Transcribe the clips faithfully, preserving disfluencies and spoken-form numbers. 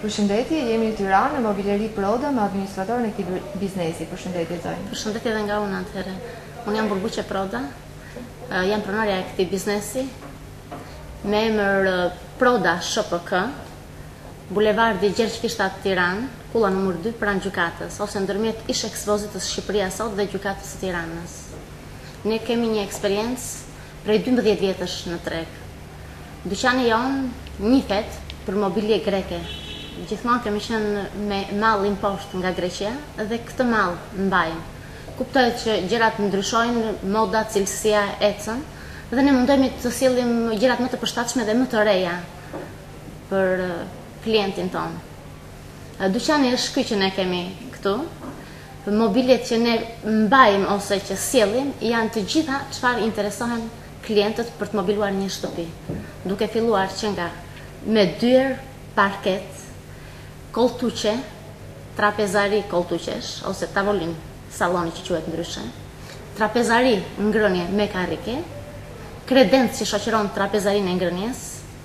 Përshëndetje, jemi në Tiranë, në Mobileri Proda, me administratorën e këtij biznesi. Përshëndetje Zonjë. Përshëndetje edhe nga unë atëherë. Unë jam Burbuqe Proda, jam pronarja e këtij biznesi, me emër Proda S P K, Bulevardi Gjergj Fishtat Tiranë, kulla numër dy pranë gjykatës, ose ndërmjet ish ekspozitës Shqipëria Sot dhe gjykatës së Tiranës. Ne kemi një eksperiencë prej dymbëdhjetë vjetësh në treg. Dyqani jonë njihet për mobilje greke. Gjithmonë kemi qenë me mall import nga Greqia dhe këtë mall mbajmë. Kuptohet që gjërat ndryshojnë, moda, cilësia ecën dhe ne mundohemi të sillim gjërat më të përshtatshme dhe më të reja për klientin tonë. Dyqani është ky që ne kemi këtu. Mobiljet që ne mbajmë ose që sjellim janë të gjitha çfarë interesohen klientët për të mobiluar një shtëpi. Duke filluar që nga me dyer, parket, koltuqe, trapezari koltuqesh, ose tavolin saloni që quhet ndryshe, trapezari ngrënje me karrike, kredencë që shoqëron trapezarin e ngrënjes,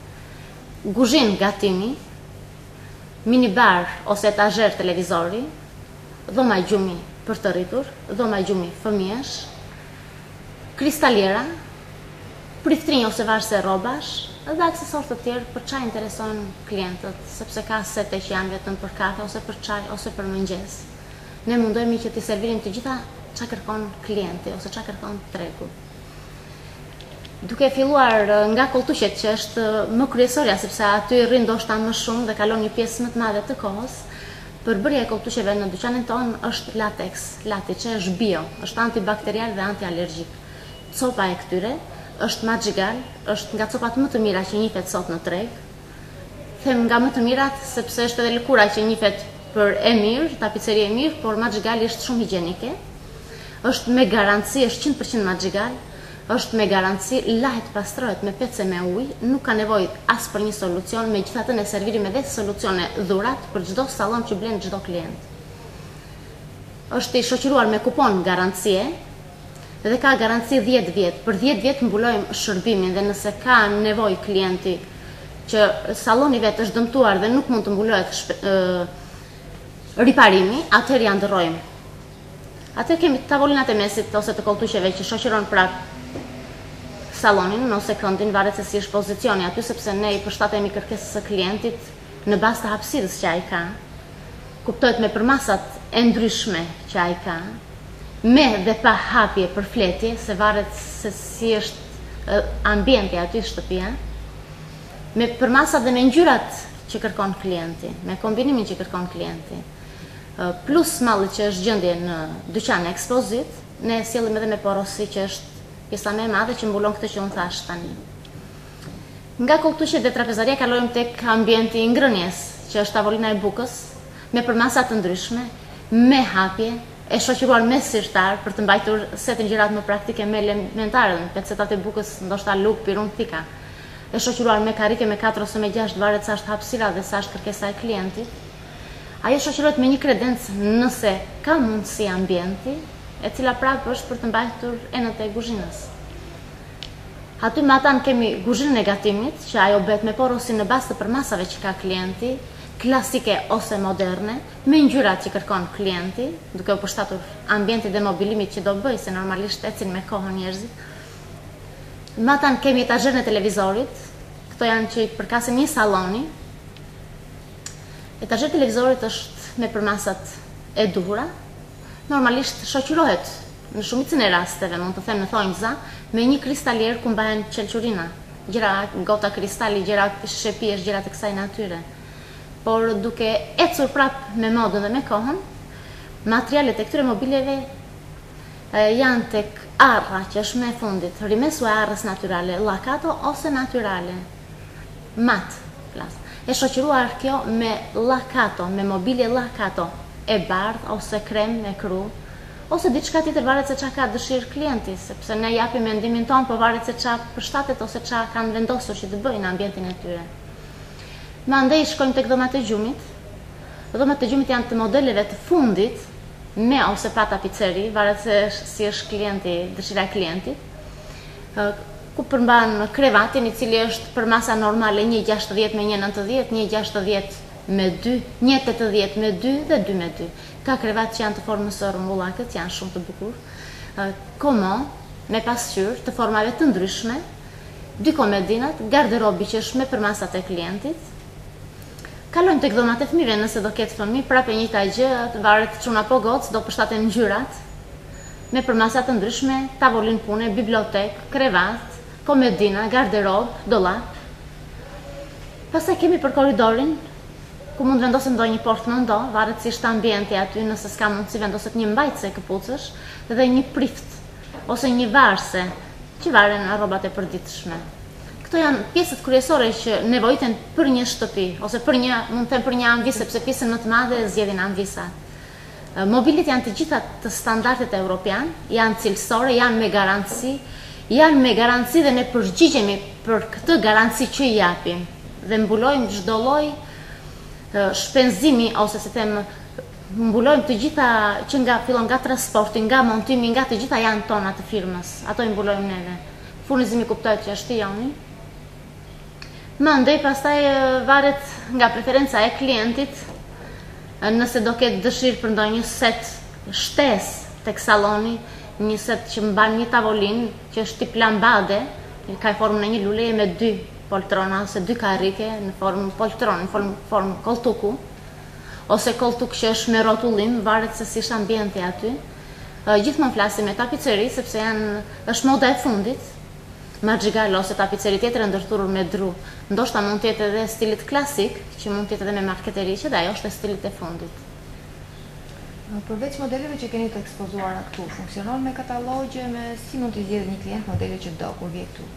guzhin gatimi, minibar ose etazher televizori, dhoma gjumi për të rritur, dhoma gjumi fëmijësh, kristaliera, priftrinj ose varse rrobash, dhe aksesor të tjerë për çaj intereson klientët, sepse ka sete që janë vetëm për kafe ose për çaj ose për mëngjes. Ne mundohemi që t'i servirim të gjitha çka kërkon klienti ose çka kërkon tregu. Duke filluar nga koltuqet që është më kryesorja, sepse aty rrin ndoshta më shumë dhe kalon një pjesë më të madhe të kohës, përbërja e koltuqeve në dyqanin tonë është latex, lati që është bio, është antibakterial dhe antialergjik. Copa e këtyre është Madrigal, është nga copat më të mira që njihet sot në treg. Them nga më të mirat sepse është edhe lëkura që njihet për e mirë, tapiceri e mirë, por Madrigal është shumë higjienike. Është me garanci, është njëntëqind përqind Madrigal, është me garanci, lahet pastrohet me pece me ujë, nuk ka nevojë as për një solucion, megjithatë ne servirim edhe solucione dhurat për çdo sallon që blen çdo klient. Është i shoqëruar me kupon garancie, dhe ka garanci dhjetë vjet. Për dhjetë vjet mbulojmë shërbimin dhe nëse ka nevojë klienti që salloni vet është dëmtuar dhe nuk mund të mbulohet riparimi, atëherë ja ndërrojmë. Atëherë kemi tavolinat e mesit ose të koltuqeve që shoqëron pra sallonin ose këndin, varet se si është pozicioni aty, sepse ne i përshtatemi kërkesës së klientit në bazë të hapësirës që ai ka. Kuptohet me përmasat e ndryshme që ai ka, me dhe pa hapje për fletje, se varet se si është ambienti aty shtëpia, me përmasat dhe me ngjyrat që kërkon klienti, me kombinimin që kërkon klienti, plus malli që është gjendje në dyqan ekspozit, ne sjellim edhe me porosi që është pjesa më e madhe që mbulon këtë që unë thash tani. Nga koltuqet dhe trapezaria kalojmë tek ambienti i ngrënjes, që është tavolina e bukës, me përmasa të ndryshme, me hapje, e shoqëruar me sirtar për të mbajtur setin gjërat më praktike me elementare, pecetat e bukës ndoshta luk, pirun, thika. E shoqëruar me karrike me katër ose me gjashtë, varet sa është hapësira dhe sa është kërkesa e klientit. Ajo shoqërohet me një kredencë nëse ka mundësi ambienti, e cila prapë është për të mbajtur enët e kuzhinës. Aty me atan kemi kuzhinën e gatimit, që ajo bëhet me porosi në bazë të përmasave që ka klienti, klasike ose moderne, me ngjyrat që kërkon klienti, duke u përshtatur ambientit dhe mobilimit që do bëj, se normalisht ecin me kohën njerëzit. Me atan kemi etazherën e televizorit, këto janë që i përkasin një salloni. Etazheri e televizorit është me përmasat e duhura, normalisht shoqërohet në shumicën e rasteve, mund të them në thonjza, me një kristalier ku mbahen qelqurina, gjëra gota kristali, gjëra shepiesh, gjëra të kësaj natyre. Por duke ecur prap me modën dhe me kohën, materialet e këtyre mobiljeve janë tek arra që është me fundit, rimesu e arrës naturale, lakato ose naturale, mat, plas. E shoqëruar kjo me lakato, me mobilje lakato, e bardh ose krem me kru, ose diçka tjetër, varet se çka ka dëshirë klienti, sepse ne japim mendimin ton, por varet se çka përshtatet ose çka kanë vendosur që të bëjnë në ambientin e tyre. Me andej shkojmë tek dhomat e gjumit. Dhomat e gjumit janë të modeleve të fundit, me ose pa tapiceri, varet se si është klienti, dëshira e klientit, ku përmban krevatin, i cili është për masa normale një gjashtëdhjetë me një nëntëdhjetë, një gjashtëdhjetë me dy, një tetëdhjetë me dy dhe dy me dy. Ka krevat që janë të formës së rrumbullakët, janë shumë të bukur. Komo, me pasqyrë, të formave të ndryshme, dy komedinat, garderobi që është me përmasat e klientit. Kalojmë tek dhomat e fëmijëve, nëse do ketë fëmijë, prapë e njëjta gjë, varet çuna apo gocë, do përshtaten ngjyrat, me përmasat të ndryshme, tavolinë pune, bibliotek, krevat, komedina, garderob, dollap. Pastaj kemi për korridorin, ku mund vendoset ndonjë portmando, varet si është ambienti aty, nëse s'ka mundësi vendoset një mbajtse këpucësh dhe një prift ose një varse, që varen nga rrobat e përditshme. Këto janë pjesët kryesore që nevojiten për një shtëpi, ose për një, mund të them për një anvis, sepse pjesën më të madhe zgjedhin anvisat. Mobilit janë të gjitha të standardet europian, janë cilësore, janë me garanci, janë me garanci dhe ne përgjigjemi për këtë garanci që i japim. Dhe mbulojmë çdo lloj shpenzimi, ose se them, mbulojmë të gjitha që nga fillon nga transporti, nga montimi, nga të gjitha janë tona të firmës. Ato i mbulojmë neve. Furnizimi kuptohet që është i joni. Mandej pastaj varet nga preferenca e klientit, nëse do ketë dëshirë për ndonjë set shtesë tek salloni, një set që mban një tavolinë që është tip lambade, ka formën e një luleje me dy poltrona ose dy karrike në formë poltron, në formë, formë koltuku, ose koltuk që është me rrotullim, varet se si është ambienti aty. Gjithmonë flasim me tapiceri, sepse janë, është moda e fundit, madrigal ose tapiceri tjetër e ndërthurur me dru. Ndoshta mund të jetë edhe stilit klasik, që mund të jetë edhe me marketeri, që dhe ajo është e stilit e fundit. Përveç modeleve që keni të ekspozuara këtu, funksionon me katalogje, me si mund të zgjedhë një klient modele që do kur vje këtu?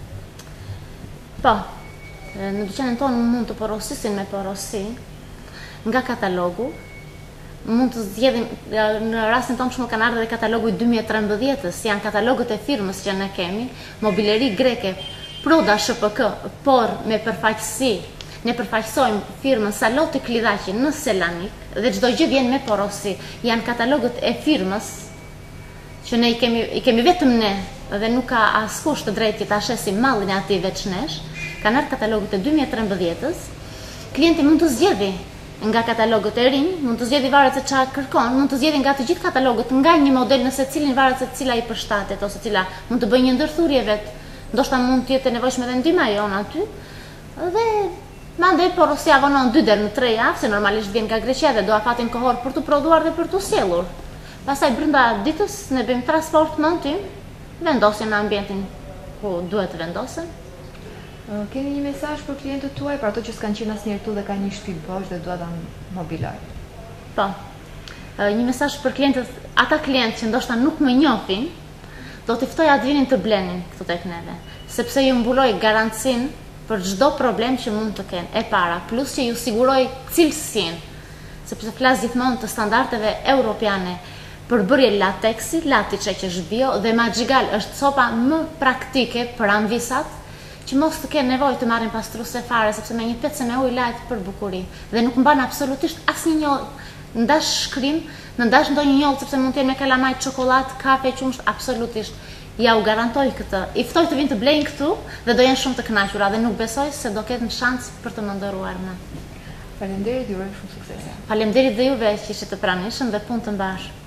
Po, në dyqanin tonë mund të porosisin me porosi nga katalogu, mund të zgjedhim, në rastin tonë shumë kanë ardhur dhe katalogu i dy mijë e trembëdhjetës, janë katalogët e firmës që ne kemi, mobileri greke, Proda S P K, por me përfaqësi, ne përfaqësojmë firmën Salotë Klidhaqi në Selanik dhe çdo gjë vjen me porosi. Janë katalogët e firmës që ne i kemi, i kemi vetëm ne dhe nuk ka askush të drejtë ta shesi mallin e atij veç nesh. Kanë ardhur katalogët e dy mijë e trembëdhjetës. Klienti mund të zgjedhë nga katalogët e rinj, mund të zgjedhë varet se çfarë kërkon, mund të zgjedhë nga të gjithë katalogët, nga një model nëse cilin varet se cila i përshtatet ose cila mund të bëjë një ndërthurje vet. Ndoshta mund të jetë e nevojshme edhe ndihma jon aty. Dhe mandej porosia vonon dy deri në tre javë, se normalisht vjen nga Greqia dhe do afatin kohor për të prodhuar dhe për të sjellur. Pastaj brenda ditës ne bëjmë transport, montim, vendosim në ambientin ku duhet të vendosen. Keni një mesazh për klientët tuaj, për ato që s'kanë qenë asnjëherë këtu dhe kanë një shtëpi poshtë dhe dua ta mobiloj? Po. Një mesazh për klientët, ata klientë që ndoshta nuk më njohin, do t'i ftoja të vinin të blenin këtu tek neve, sepse ju mbuloj garancinë për çdo problem që mund të kenë e para, plus që ju siguroj cilësinë, sepse flas gjithmonë të standardeve europiane për bërje lateksi, latiçe që është bio dhe Madrigal është copa më praktike për anvisat, që mos të kenë nevojë të marrin pastruese fare, sepse me një pecë me ujë lajt për bukuri dhe nuk mban absolutisht asnjë njoll, ndash shkrim, në ndash ndonjë njoll, sepse mund të jenë me kalamaj, çokoladë, kafe, qumësht, absolutisht. Ja u garantoj këtë. I ftoj të vinë të blejnë këtu dhe do jenë shumë të kënaqura dhe nuk besoj se do ketë një shans për të më nderuar më. Faleminderit, ju uroj shumë suksese. Faleminderit dhe juve që ishit të pranishëm dhe punë të mbar.